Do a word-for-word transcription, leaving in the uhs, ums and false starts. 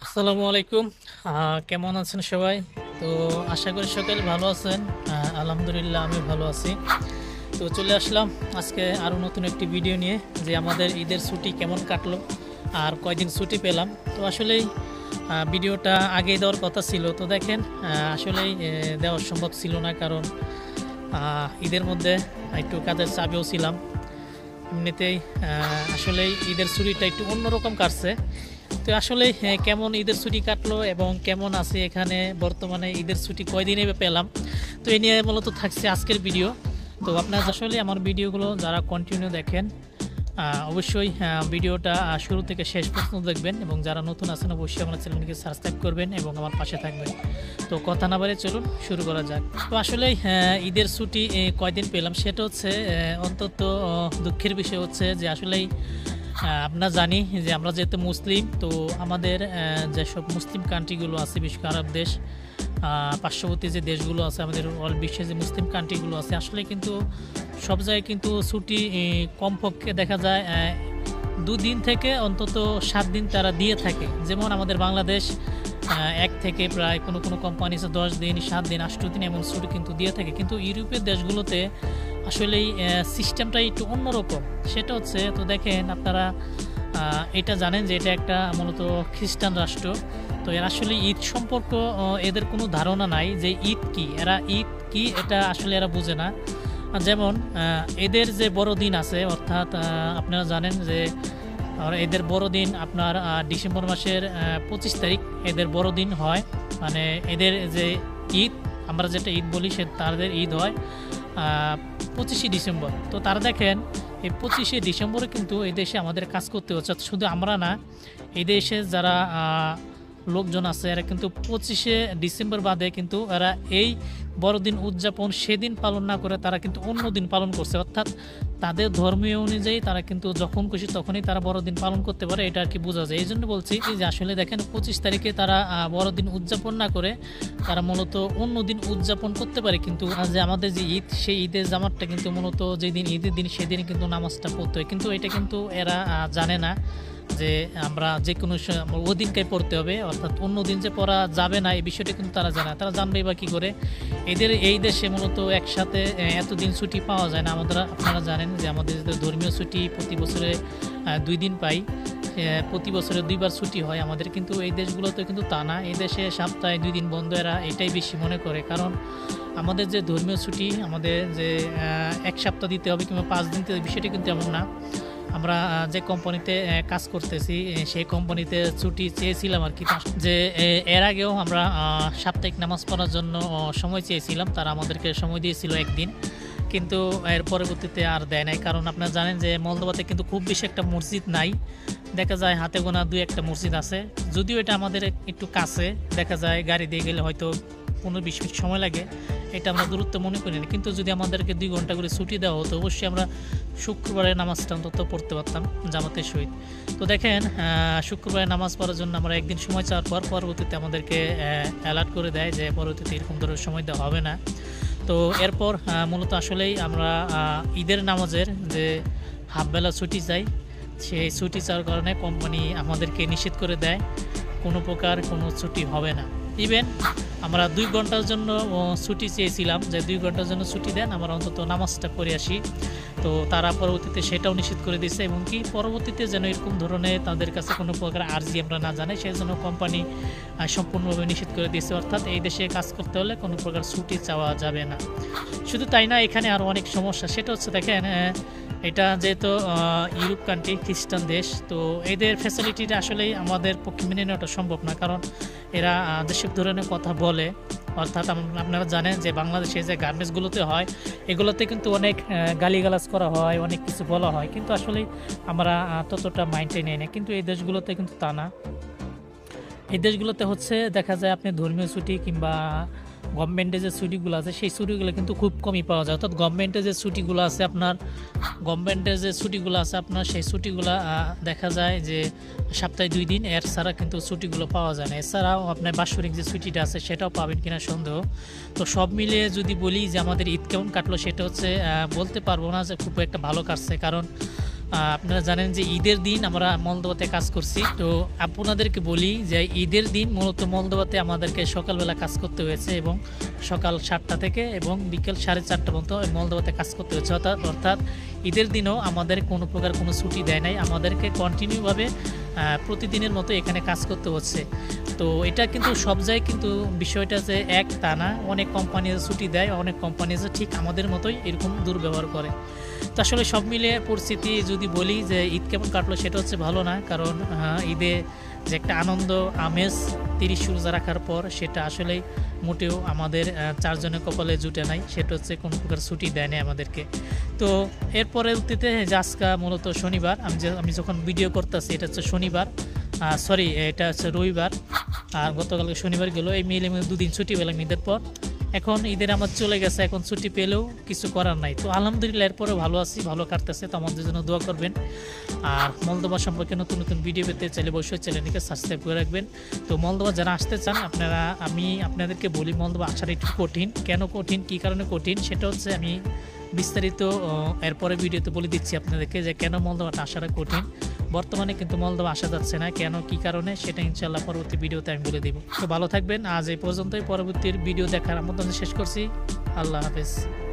আসসালামু আলাইকুম। আহ, কেমন আছেন সবাই? তো আশা করি সকালে ভালো আছেন। আহ, আলহামদুলিল্লাহ আমি ভালো আছি। তো চলে আসলাম আজকে আরও নতুন একটি ভিডিও নিয়ে, যে আমাদের ঈদের ছুটি কেমন কাটলো আর কয়দিন ছুটি পেলাম। তো আসলেই আহ, ভিডিওটা আগে দেওয়ার কথা ছিল, তো দেখেন আহ, আসলেই আহ, দেওয়া সম্ভব ছিল না, কারণ আহ, ঈদের মধ্যে একটু কাজের চাপেও ছিলাম। এমনিতেই আহ, আসলেই ঈদের ছুটিটা একটু অন্যরকম কাটছে। তো আসলে হ্যাঁ, কেমন ঈদের ছুটি কাটলো এবং কেমন আছে এখানে বর্তমানে, ঈদের ছুটি কয়দিনে পেলাম, তো এই নিয়ে মূলত থাকছে আজকের ভিডিও। তো আপনারা আসলে আমার ভিডিওগুলো যারা কন্টিনিউ দেখেন, আহ, অবশ্যই আহ, ভিডিওটা আহ, শুরু থেকে শেষ পর্যন্ত দেখবেন, এবং যারা নতুন আছেন অবশ্যই আমার চ্যানেলটিকে সাবস্ক্রাইব করবেন এবং আমার পাশে থাকবেন। তো কথা না বাড়িয়ে চলুন শুরু করা যাক। তো আসলে ঈদের ছুটি এ, কয়দিন পেলাম সেটা হচ্ছে আহ, অন্তত আহ, দুঃখের বিষয় হচ্ছে যে আসলেই আহ, আমরা জানি যে আমরা যেহেতু মুসলিম, তো আমাদের আহ, যেসব মুসলিম কান্ট্রিগুলো আছে, বিশেষ করে আরব দেশ, আহ, পার্শ্ববর্তী যে দেশগুলো আছে, আমাদের অল বিশ্বে যে মুসলিম কান্ট্রিগুলো আছে, আসলে কিন্তু সব জায়গায় কিন্তু ছুটি এ, কমপক্ষে দেখা যায় আহ, দুদিন থেকে অন্তত সাত দিন তারা দিয়ে থাকে। যেমন আমাদের বাংলাদেশ আহ, এক থেকে প্রায় কোনো কোনো কোম্পানি আছে দশ দিন, সাত দিন, আট দিন এমন ছুটি কিন্তু দিয়ে থাকে। কিন্তু ইউরোপের দেশগুলোতে আসলে এই সিস্টেমটা একটু অন্যরকম। সেটা হচ্ছে, তো দেখেন আপনারা আহ, এটা জানেন যে এটা একটা মূলত খ্রিস্টান রাষ্ট্র। তো এর আসলে ঈদ সম্পর্ক আহ, এদের কোনো ধারণা নাই যে ঈদ কি, এরা ঈদ কি এটা আসলে এরা বোঝে না। আর যেমন আহ, এদের যে বড়দিন আছে, অর্থাৎ আহ, আপনারা জানেন যে আর এদের বড়দিন আপনার আহ, ডিসেম্বর মাসের পঁচিশ তারিখ এদের বড়দিন হয়। মানে এদের যে ঈদ, আমরা যেটা ঈদ বলি, সে তাদের ঈদ হয় পঁচিশে ডিসেম্বর। তো তারা দেখেন এই পঁচিশে ডিসেম্বরে কিন্তু এই দেশে আমাদের কাজ করতে হচ্ছে। শুধু আমরা না, এই দেশে যারা আহ, লোকজন আছে এরা কিন্তু পঁচিশে ডিসেম্বর বাদে কিন্তু এরা এই বড়দিন উদযাপন সেদিন পালন না করে তারা কিন্তু অন্য দিন পালন করছে। অর্থাৎ তাদের ধর্মীয় অনুযায়ী তারা কিন্তু যখন খুশি তখনই তারা বড়দিন পালন করতে পারে, এটা আর কি বোঝা যায়। এই জন্য বলছি যে আসলে দেখেন পঁচিশ তারিখে তারা আহ, বড়দিন উদযাপন না করে তারা মূলত অন্য দিন উদযাপন করতে পারে। কিন্তু যে আমাদের যে ঈদ, সেই ঈদের জামাতটা কিন্তু মূলত যেদিন ঈদের দিন সেদিন কিন্তু নামাজটা পড়তে হয়, কিন্তু এটা কিন্তু এরা আহ, জানে না যে আমরা যে কোনো ওই দিনটাই পড়তে হবে, অর্থাৎ অন্য দিন যে পড়া যাবে না এই বিষয়টা কিন্তু তারা জানে। তারা জানবেই বা কী করে? এদের এই দেশে মূলত একসাথে এতদিন ছুটি পাওয়া যায় না। আমাদের আপনারা জানেন যে আমাদের যে ধর্মীয় ছুটি প্রতি বছরে দুই দিন পাই, প্রতি বছরে দুইবার ছুটি হয় আমাদের, কিন্তু এই দেশগুলোতে কিন্তু তা না। এই দেশে সপ্তাহে দুই দিন বন্ধ, এরা এটাই বেশি মনে করে। কারণ আমাদের যে ধর্মীয় ছুটি, আমাদের যে এক সপ্তাহ দিতে হবে কিংবা পাঁচ দিন দিতে হবে, বিষয়টা কিন্তু এমন না। আমরা যে কোম্পানিতে কাজ করতেছি সেই কোম্পানিতে ছুটি চেয়েছিলাম আর কি, যে এর আগেও আমরা সাপ্তাহিক নামাজ পড়ার জন্য সময় চেয়েছিলাম, তারা আমাদেরকে সময় দিয়েছিল একদিন, কিন্তু এর পরবর্তীতে আর দেয় নাই। কারণ আপনারা জানেন যে মলদোভাতে কিন্তু খুব বেশি একটা মসজিদ নাই, দেখা যায় হাতে গোনা দুই একটা মসজিদ আছে। যদিও এটা আমাদের একটু কাছে, দেখা যায় গাড়ি দিয়ে গেলে হয়তো পনেরো বিশ মিনিট সময় লাগে, এটা আমরা দূরত্ব মনে করি না। কিন্তু যদি আমাদেরকে দুই ঘন্টা করে ছুটি দেওয়া হতো, অবশ্যই আমরা শুক্রবারে নামাজটা অন্তত পড়তে পারতাম জামাতের সহিত। তো দেখেন শুক্রবারে নামাজ পড়ার জন্য আমরা একদিন সময় চাওয়ার পর পরবর্তীতে আমাদেরকে অ্যালার্ট করে দেয় যে পরবর্তীতে এরকম ধরনের সময় দেওয়া হবে না। তো এরপর মূলত আসলেই আমরা ঈদের নামাজের যে হাফবেলা ছুটি চাই, সেই ছুটি চাওয়ার কারণে কোম্পানি আমাদেরকে নিষেধ করে দেয়, কোনো প্রকার কোনো ছুটি হবে না। ইভেন আমরা দুই ঘন্টার জন্য ছুটি চেয়েছিলাম, যে দুই ঘন্টার জন্য ছুটি দেন, আমরা অন্তত নামাজটা করে আসি। তো তারা পরবর্তীতে সেটাও নিষেধ করে দিয়েছে, এবং কি পরবর্তীতে যেন এরকম ধরনের তাদের কাছে কোনো প্রকার আর্জি আমরা না জানাই, সেই জন্য কোম্পানি সম্পূর্ণভাবে নিষেধ করে দিয়েছে। অর্থাৎ এই দেশে কাজ করতে হলে কোনো প্রকার ছুটি চাওয়া যাবে না। শুধু তাই না, এখানে আরও অনেক সমস্যা। সেটা হচ্ছে দেখেন, এটা যেহেতু ইউরোপ কান্ট্রি, খ্রিস্টান দেশ, তো এদের ফ্যাসিলিটিটা আসলেই আমাদের পক্ষে মেনে নেওয়াটা সম্ভব না। কারণ এরা যেসব ধরনের কথা বলে, অর্থাৎ আপনারা জানেন যে বাংলাদেশে যে গার্মেন্টসগুলোতে হয়, এগুলোতে কিন্তু অনেক গালিগালাজ করা হয়, অনেক কিছু বলা হয়, কিন্তু আসলে আমরা ততটা মাইন্ডে নেই না। কিন্তু এই দেশগুলোতে কিন্তু তা না। এই দেশগুলোতে হচ্ছে দেখা যায় আপনি ধর্মীয় ছুটি কিংবা গভর্নমেন্টের যে ছুটিগুলো আছে সেই ছুটিগুলো কিন্তু খুব কমই পাওয়া যায়। অর্থাৎ গভর্নমেন্টের যে ছুটিগুলো আছে আপনার গভর্নমেন্টের যে ছুটিগুলো আছে আপনার সেই ছুটিগুলো দেখা যায় যে সপ্তাহে দুই দিন, এর ছাড়া কিন্তু ছুটিগুলো পাওয়া যায় না। এছাড়াও আপনার বাৎসরিক যে ছুটিটা আছে সেটাও পাবেন কিনা সন্দেহ। তো সব মিলিয়ে যদি বলি যে আমাদের ঈদ কেমন কাটলো, সেটা হচ্ছে বলতে পারবো না যে খুব একটা ভালো কাটছে। কারণ আপনারা জানেন যে ঈদের দিন আমরা মলদোবাতে কাজ করছি। তো আপনাদেরকে বলি যে ঈদের দিন মূলত মলদোবাতে আমাদেরকে সকালবেলা কাজ করতে হয়েছে এবং সকাল সাতটা থেকে এবং বিকেল সাড়ে চারটা পর্যন্ত মলদোবাতে কাজ করতে হয়েছে। অর্থাৎ অর্থাৎ ঈদের দিনও আমাদের কোনো প্রকার কোনো ছুটি দেয় নাই, আমাদেরকে কন্টিনিউভাবে প্রতিদিনের মতো এখানে কাজ করতে হচ্ছে। তো এটা কিন্তু সব জায়গায় কিন্তু বিষয়টা যে এক তা না, অনেক কোম্পানি ছুটি দেয়, অনেক কোম্পানি ঠিক আমাদের মতোই এরকম দুর্ব্যবহার করে। তো আসলে সব মিলিয়ে পরিস্থিতি যদি বলি যে ঈদ কেমন কাটলো সেটা হচ্ছে ভালো না, কারণ ঈদে যে একটা আনন্দ আমেজ তিরিশ রোজা রাখার পর সেটা আসলেই মোটেও আমাদের চারজনের কপালে জুটে নাই, সেটা হচ্ছে কোনো প্রকার ছুটি দেয় না আমাদেরকে। তো এরপরে উত্তিতে যে আজকে মূলত শনিবার, আমি যে আমি যখন ভিডিও করতেছি এটা হচ্ছে শনিবার, সরি এটা হচ্ছে রবিবার, আর গতকালকে শনিবার গেল, এই মিলে দুদিন ছুটি পেলাম ঈদের পর। এখন ঈদের আমার চলে গেছে, এখন ছুটি পেলেও কিছু করার নাই। তো আলহামদুলিল্লাহ এরপরে ভালো আছি, ভালো কাটতেছে। তো আমাদের জন্য দোয়া করবেন। আর মলদোবা সম্পর্কে নতুন নতুন ভিডিও পেতে চাইলে অবশ্যই চ্যানেলটিকে সাবস্ক্রাইব করে রাখবেন। তো মলদোবা যারা আসতে চান আপনারা, আমি আপনাদেরকে বলি মলদোবা আসাটা একটু কঠিন। কেন কঠিন, কী কারণে কঠিন সেটা হচ্ছে আমি বিস্তারিত এরপরে ভিডিওতে বলে দিচ্ছি আপনাদেরকে যে কেন মলদোবাটা আসাটা কঠিন। বর্তমানে কিন্তু মলদোবা আসা যাচ্ছে না, কেন কী কারণে সেটা ইনশাআল্লাহ পরবর্তী ভিডিওতে আমি বলে দেব। তো ভালো থাকবেন, আজ এই পর্যন্তই। পরবর্তী ভিডিও দেখার আমন্ত্রণ শেষ করছি। আল্লাহ হাফেজ।